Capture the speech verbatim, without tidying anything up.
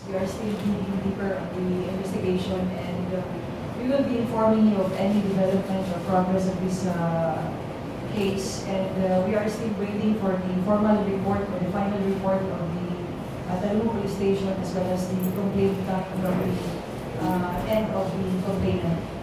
We are still digging deeper on the investigation, and uh, we will be informing you of any development or progress of this uh, case. And uh, we are still waiting for the formal report or the final report of the uh, Taluma Police Station, as well as the complaint from the uh, end of the complainant.